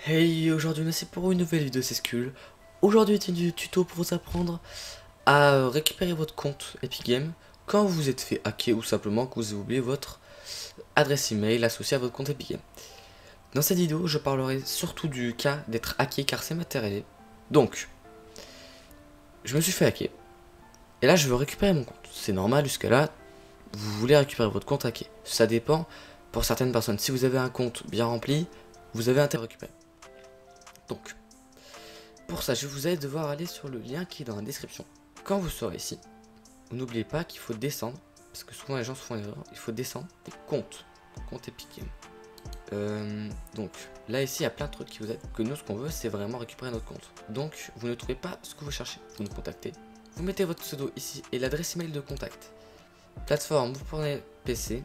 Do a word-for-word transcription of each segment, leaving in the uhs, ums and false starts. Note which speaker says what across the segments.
Speaker 1: Hey, aujourd'hui c'est pour une nouvelle vidéo, c'est Skull. Aujourd'hui est un tuto pour vous apprendre à récupérer votre compte Epic Games quand vous vous êtes fait hacker ou simplement que vous avez oublié votre adresse email associée à votre compte Epic Games. Dans cette vidéo, je parlerai surtout du cas d'être hacké car c'est matériel. Donc, je me suis fait hacker et là je veux récupérer mon compte. C'est normal, jusqu'à là, vous voulez récupérer votre compte hacké. Ça dépend pour certaines personnes. Si vous avez un compte bien rempli, vous avez intérêt à récupérer. Donc, pour ça, je vous allez devoir aller sur le lien qui est dans la description. Quand vous serez ici, n'oubliez pas qu'il faut descendre, parce que souvent les gens se font erreur, il faut descendre des comptes, compte Epic Games. Euh, donc, là ici, il y a plein de trucs qui vous aident, que nous, ce qu'on veut, c'est vraiment récupérer notre compte. Donc, vous ne trouvez pas ce que vous cherchez, vous nous contactez, vous mettez votre pseudo ici et l'adresse email de contact. Plateforme, vous prenez P C.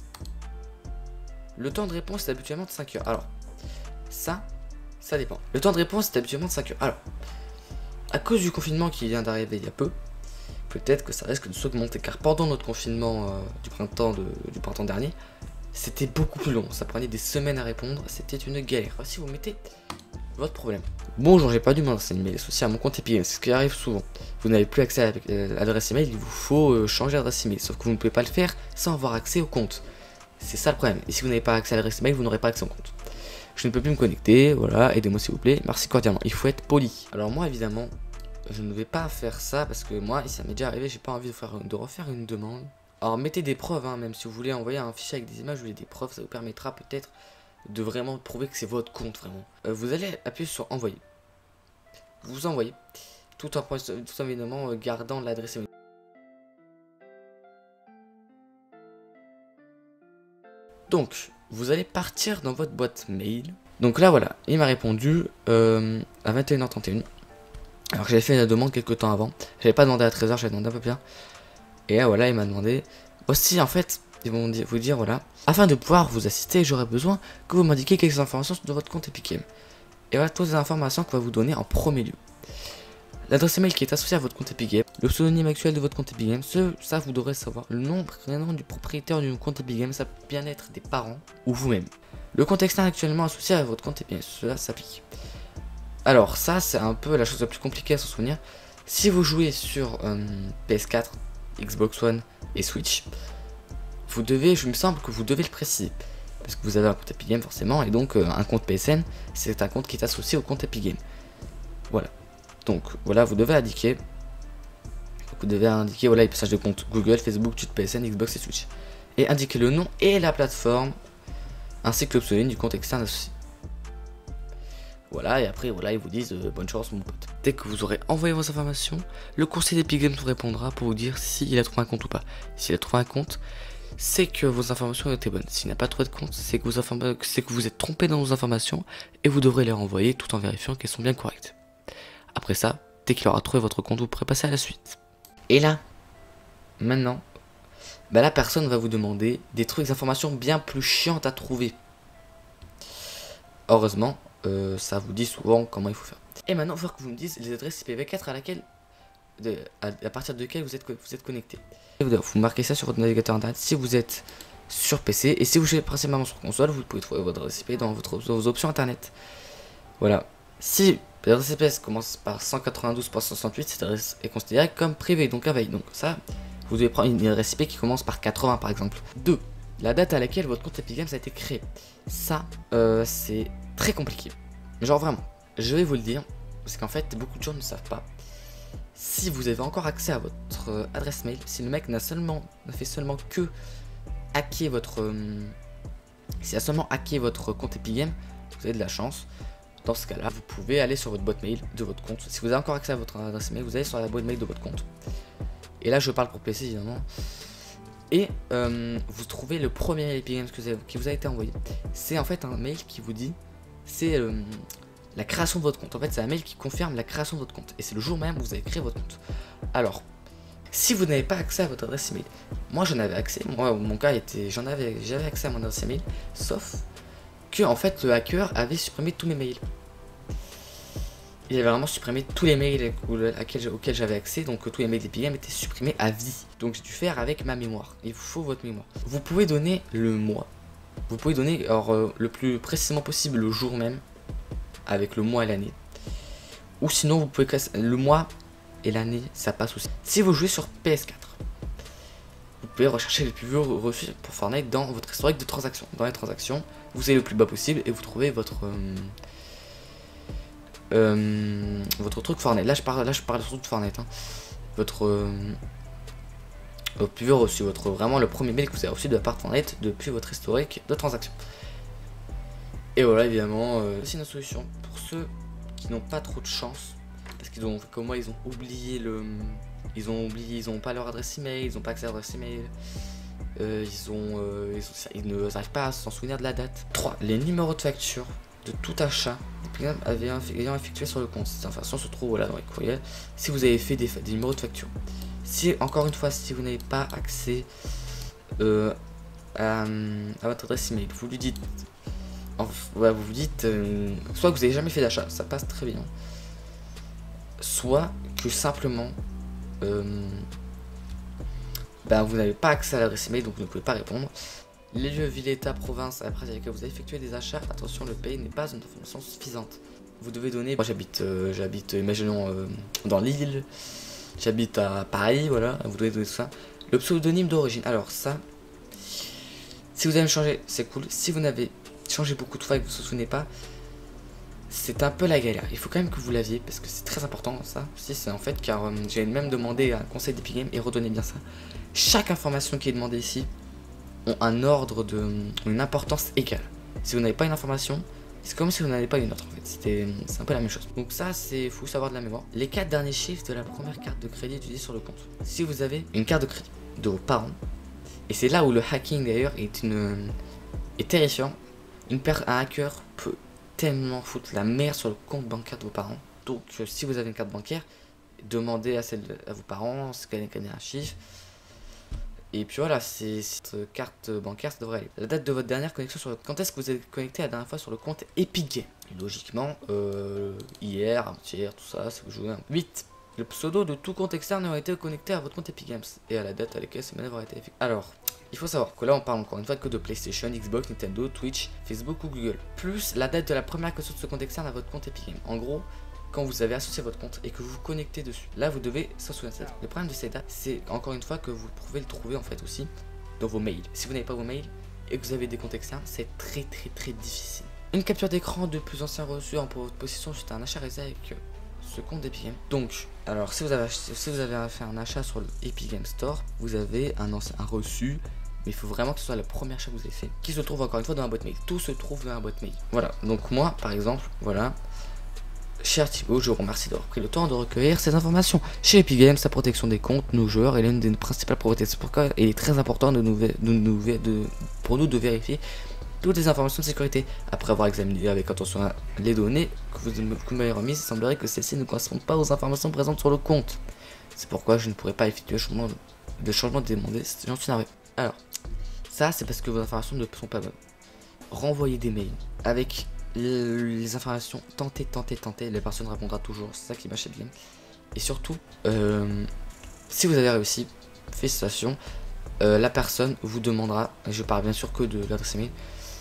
Speaker 1: Le temps de réponse est habituellement de cinq heures. Alors, ça... Ça dépend. Le temps de réponse est habituellement de cinq heures. Alors, à cause du confinement qui vient d'arriver il y a peu, peut-être que ça risque de s'augmenter. Car pendant notre confinement euh, du, printemps de, du printemps dernier, c'était beaucoup plus long. Ça prenait des semaines à répondre. C'était une galère. Si vous mettez votre problème. Bonjour, j'ai perdu mon adresse email associée à mon compte Epic Games. C'est ce qui arrive souvent. Vous n'avez plus accès à l'adresse email. Il vous faut euh, changer d'adresse email. Sauf que vous ne pouvez pas le faire sans avoir accès au compte. C'est ça le problème. Et si vous n'avez pas accès à l'adresse email, vous n'aurez pas accès au compte. Je ne peux plus me connecter, voilà, aidez-moi s'il vous plaît, merci cordialement, il faut être poli. Alors moi évidemment, je ne vais pas faire ça parce que moi, ça m'est déjà arrivé, j'ai pas envie de, faire, de refaire une demande. Alors mettez des preuves, hein, même si vous voulez envoyer un fichier avec des images, vous voulez des preuves, ça vous permettra peut-être de vraiment prouver que c'est votre compte vraiment. Euh, vous allez appuyer sur envoyer. Vous envoyez, tout en, tout en évidemment gardant l'adresse email. Donc, vous allez partir dans votre boîte mail. Donc là, voilà, il m'a répondu euh, à vingt et une heures trente et un. Alors que j'avais fait la demande quelques temps avant. J'avais pas demandé à treize heures, j'avais demandé un peu bien. Et là, voilà, il m'a demandé. Aussi, en fait, ils vont vous dire, voilà, afin de pouvoir vous assister, j'aurais besoin que vous m'indiquiez quelques informations sur votre compte Epic Games. Et voilà, toutes les informations qu'on va vous donner en premier lieu. L'adresse email qui est associée à votre compte Epic Games, le pseudonyme actuel de votre compte Epic Games, ce, ça vous devrez savoir, le nom, prénom du propriétaire du compte Epic Games, ça peut bien être des parents ou vous-même. Le compte externe actuellement associé à votre compte Epic Games, cela s'applique. Alors ça, c'est un peu la chose la plus compliquée à s'en souvenir. Si vous jouez sur euh, P S quatre, Xbox One et Switch, vous devez, je me semble que vous devez le préciser. Parce que vous avez un compte Epic Games forcément, et donc euh, un compte P S N, c'est un compte qui est associé au compte Epic Games. Voilà. Donc voilà, vous devez indiquer, vous devez indiquer voilà, les passages de compte Google, Facebook, Twitter, P S N, Xbox et Switch. Et indiquer le nom et la plateforme, ainsi que le pseudonyme du compte externe associé. Voilà, et après voilà, ils vous disent euh, bonne chance mon pote. Dès que vous aurez envoyé vos informations, le conseiller d'Epic Games vous répondra pour vous dire s'il a trouvé un compte ou pas. S'il a trouvé un compte, c'est que vos informations étaient bonnes. S'il n'a pas trouvé de compte, c'est que, que vous êtes trompé dans vos informations et vous devrez les renvoyer tout en vérifiant qu'elles sont bien correctes. Après ça, dès qu'il aura trouvé votre compte, vous pourrez passer à la suite. Et là, maintenant, bah la personne va vous demander des trucs, des informations bien plus chiantes à trouver. Heureusement, euh, ça vous dit souvent comment il faut faire. Et maintenant, il faut que vous me disiez les adresses I P v quatre à laquelle, de, à, à partir de laquelle vous êtes, vous êtes connecté. Vous, vous marquez ça sur votre navigateur internet si vous êtes sur P C. Et si vous jouez principalement sur console, vous pouvez trouver votre adresse I P dans, votre, dans vos options internet. Voilà. Si l'adresse I P commence par cent quatre-vingt-douze point soixante-huit, cette adresse est considérée comme privée, donc à veille. Donc ça, vous devez prendre une adresse I P qui commence par quatre-vingts par exemple. deux. La date à laquelle votre compte Epic Games a été créé. Ça, euh, c'est très compliqué. Genre vraiment, je vais vous le dire, parce qu'en fait, beaucoup de gens ne savent pas. Si vous avez encore accès à votre euh, adresse mail, si le mec n'a seulement, ne fait seulement que hacker votre... Euh, s'il a seulement hacké votre compte Epic Games, vous avez de la chance. Dans ce cas-là, vous pouvez aller sur votre boîte mail de votre compte. Si vous avez encore accès à votre adresse mail, vous allez sur la boîte mail de votre compte. Et là, je parle pour P C évidemment. Et euh, vous trouvez le premier mail Epic Games que vous avez, qui vous a été envoyé. C'est en fait un mail qui vous dit, c'est euh, la création de votre compte. En fait, c'est un mail qui confirme la création de votre compte. Et c'est le jour même où vous avez créé votre compte. Alors, si vous n'avez pas accès à votre adresse email, moi j'en avais accès. Moi, mon cas était, j'en avais, j'avais accès à mon adresse email, sauf que en fait le hacker avait supprimé tous mes mails. Il avait vraiment supprimé tous les mails auxquels j'avais accès, donc tous les mails d'Epic Games étaient supprimés à vie. Donc j'ai dû faire avec ma mémoire. Il vous faut votre mémoire. Vous pouvez donner le mois. Vous pouvez donner alors, euh, le plus précisément possible le jour même. avec le mois et l'année. Ou sinon vous pouvez casser le mois et l'année, ça passe aussi. Si vous jouez sur P S quatre, vous pouvez rechercher les plus vieux reçus pour Fortnite dans votre historique de transactions. Dans les transactions, vous allez le plus bas possible et vous trouvez votre euh, euh, votre truc Fortnite. Là je parle, là je parle surtout de Fortnite. Hein. Votre euh, votre plus vieux reçu, votre vraiment le premier mail que vous avez reçu de la part de Fortnite depuis votre historique de transactions. Et voilà, évidemment, euh, c'est une solution pour ceux qui n'ont pas trop de chance, parce qu'ils ont, comme moi, ils ont oublié le, ils ont oublié, ils ont pas leur adresse email, ils ont pas accès à l'adresse email, euh, ils ont, euh, ils ont, ils ne arrivent pas à s'en souvenir de la date. trois. Les numéros de facture de tout achat ayant effectué sur le compte. Cette information se trouve voilà dans les courriels. Si vous avez fait des, des numéros de facture, si encore une fois, si vous n'avez pas accès euh, à, à votre adresse email, vous lui dites. Ouais, vous vous dites euh, soit que vous n'avez jamais fait d'achat, ça passe très bien, soit que simplement euh, ben, vous n'avez pas accès à l'adresse email, donc vous ne pouvez pas répondre. Les lieux, ville, état, province, après avec lesquels vous avez effectué des achats, attention, le pays n'est pas une information suffisante. Vous devez donner, moi j'habite, euh, j'habite, imaginons euh, dans l'île, j'habite à Paris, voilà, vous devez donner tout ça. Le pseudonyme d'origine, alors ça, si vous avez changé, c'est cool. Si vous n'avez changé beaucoup de fois et que vous ne vous souvenez pas, c'est un peu la galère. Il faut quand même que vous l'aviez parce que c'est très important ça. Si c'est en fait car euh, j'ai même demandé à un conseil d'Epic Games et retenez bien ça. Chaque information qui est demandée ici ont un ordre de une importance égale. Si vous n'avez pas une information, c'est comme si vous n'avez pas une autre en fait. C'était c'est un peu la même chose. Donc ça c'est fou savoir de la mémoire. Les quatre derniers chiffres de la première carte de crédit utilisée sur le compte. Si vous avez une carte de crédit de vos parents, et c'est là où le hacking d'ailleurs est une est terrifiant. Une paire, un hacker peut tellement foutre la merde sur le compte bancaire de vos parents. Donc, euh, si vous avez une carte bancaire, demandez à, celle de, à vos parents, scannez un chiffre. Et puis voilà, c'est cette carte bancaire, ça devrait aller. La date de votre dernière connexion sur le... Quand est-ce que vous êtes connecté la dernière fois sur le compte Epic Games? Logiquement, euh, hier, avant-hier, tout ça, si vous jouez un... huit. Le pseudo de tout compte externe a été connecté à votre compte Epic Games et à la date à laquelle ces manœuvres ont été effectuées. Alors, il faut savoir que là on parle encore une fois que de PlayStation, Xbox, Nintendo, Twitch, Facebook ou Google. Plus la date de la première connexion de ce compte externe à votre compte Epic Games. En gros, quand vous avez associé votre compte et que vous vous connectez dessus, là vous devez s'en souvenir de ça. Le problème de cette date, c'est encore une fois que vous pouvez le trouver en fait aussi dans vos mails. Si vous n'avez pas vos mails et que vous avez des comptes externes, c'est très très très difficile. Une capture d'écran de plus anciens reçus en votre possession suite à un achat réalisé avec ce compte Epic Games. Donc, alors si vous avez si vous avez fait un achat sur le Epic Games Store, vous avez un ancien un reçu. Mais il faut vraiment que ce soit la première achat que vous avez fait, qui se trouve encore une fois dans la boîte mail. Tout se trouve dans la boîte mail. Voilà. Donc moi, par exemple, voilà. Cher Thibaut, je vous remercie d'avoir pris le temps de recueillir ces informations. Chez Epic Games, sa protection des comptes, nos joueurs est l'une des principales propriétés. C'est pourquoi il est très important de nous, de nous, de, pour nous de vérifier toutes les informations de sécurité. Après avoir examiné avec attention les données que vous, que vous m'avez remises, il semblerait que celles-ci ne correspondent pas aux informations présentes sur le compte. C'est pourquoi je ne pourrais pas effectuer le changement de changement demandé. J'en suis navré. Alors, ça c'est parce que vos informations ne sont pas bonnes. Renvoyez des mails avec les informations, tentez, tentez, tentez, la personne répondra toujours, c'est ça qui m'achète bien. Et surtout, euh, si vous avez réussi, félicitations, euh, la personne vous demandera, et je parle bien sûr que de l'adresse email,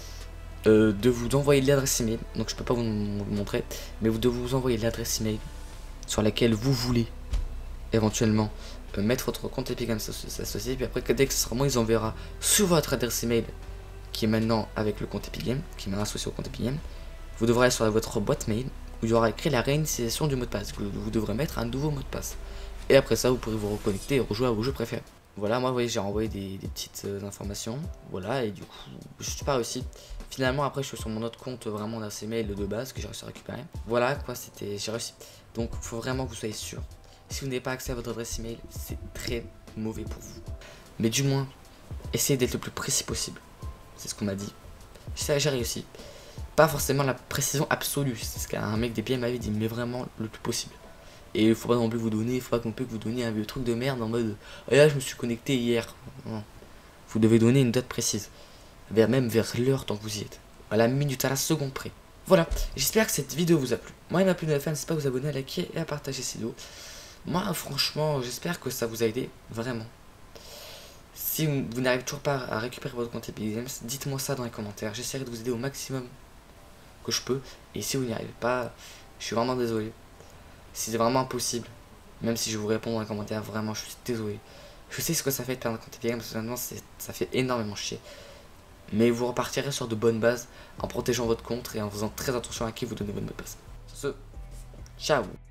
Speaker 1: euh, de vous envoyer l'adresse email, donc je peux pas vous, vous montrer, mais vous devez vous envoyer l'adresse email sur laquelle vous voulez éventuellement euh, mettre votre compte Epic Games associé, puis après dès que ce sera moi, ils enverra sur votre adresse email qui est maintenant avec le compte Epic Games, qui est maintenant associé au compte Epic Games. Vous devrez aller sur votre boîte mail où il y aura écrit la réinitialisation du mot de passe. Vous, vous devrez mettre un nouveau mot de passe. Et après ça, vous pourrez vous reconnecter et rejouer à vos jeux préférés. Voilà, moi, vous voyez, j'ai envoyé des, des petites euh, informations. Voilà, et du coup, je suis pas réussi. Finalement, après, je suis sur mon autre compte, vraiment d'un mail de base que j'ai réussi à récupérer. Voilà, quoi, c'était, j'ai réussi. Donc, il faut vraiment que vous soyez sûr. Si vous n'avez pas accès à votre adresse email, c'est très mauvais pour vous. Mais du moins, essayez d'être le plus précis possible. C'est ce qu'on m'a dit. J'ai réussi. Pas forcément la précision absolue, c'est ce qu'un mec des P M m'avait dit, mais vraiment le plus possible. Et il faut pas non plus vous donner, il faut pas non plus que vous donniez un vieux truc de merde en mode oh là je me suis connecté hier. Non. Vous devez donner une date précise, vers même vers l'heure tant que vous y êtes, à la minute, à la seconde près. Voilà, j'espère que cette vidéo vous a plu. Moi il m'a plu de la fin, n'hésitez pas à vous abonner, à liker et à partager cette vidéo. Moi franchement j'espère que ça vous a aidé, vraiment. Si vous n'arrivez toujours pas à récupérer votre compte Epic Games, dites-moi ça dans les commentaires, j'essaierai de vous aider au maximum que je peux. Et si vous n'y arrivez pas, je suis vraiment désolé. Si c'est vraiment impossible, même si je vous réponds dans les commentaires, vraiment je suis désolé. Je sais ce que ça fait de perdre un compte Epic Games, parce que maintenant ça fait énormément chier. Mais vous repartirez sur de bonnes bases en protégeant votre compte et en faisant très attention à qui vous donnez votre mot de passe. Sur ce, ciao.